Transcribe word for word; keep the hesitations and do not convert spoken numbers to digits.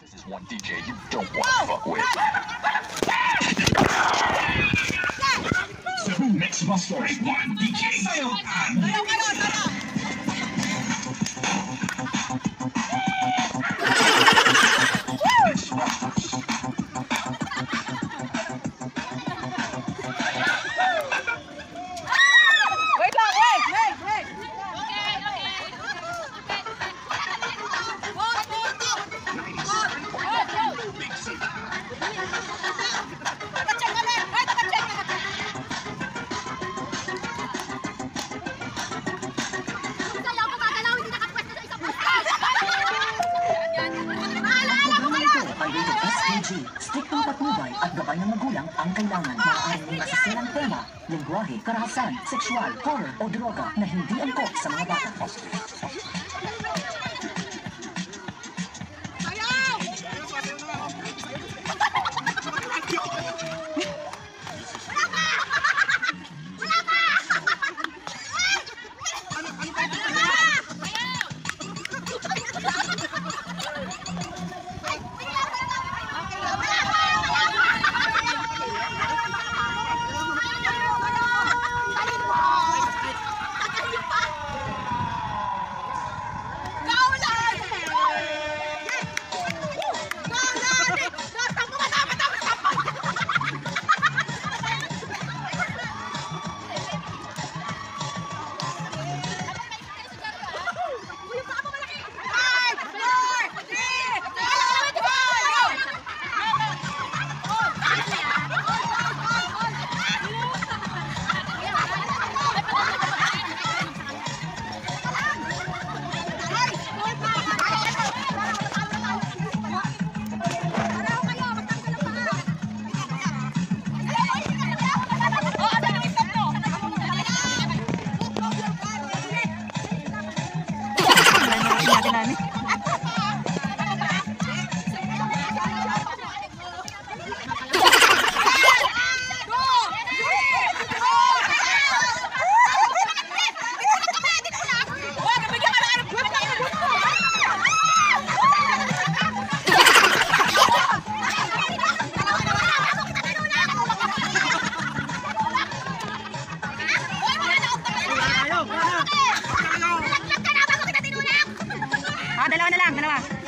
This is one D J you don't want to fuck with. Cebu Mix Busters, one D J. Sayo and Mix Busters. Wait lang, wait, wait, wait. Okay, okay. Hold, hold, hold. Hold, hold, hold. Nakacheck kami. Ay, nakacheck, nakacheck. Galaw ka ba? Galaw, hindi nakapwesto sa isang pwesto. Yan, yan. Programa ito ay rated S P G. Striktong patnubay at gabay ng magulang ang kailangan. Maaaring may masasirang tema, lingwahe, karahasan, sexual, horror o droga na hindi angkop sa mga bata. Ah, dalawa na lang, dalawa.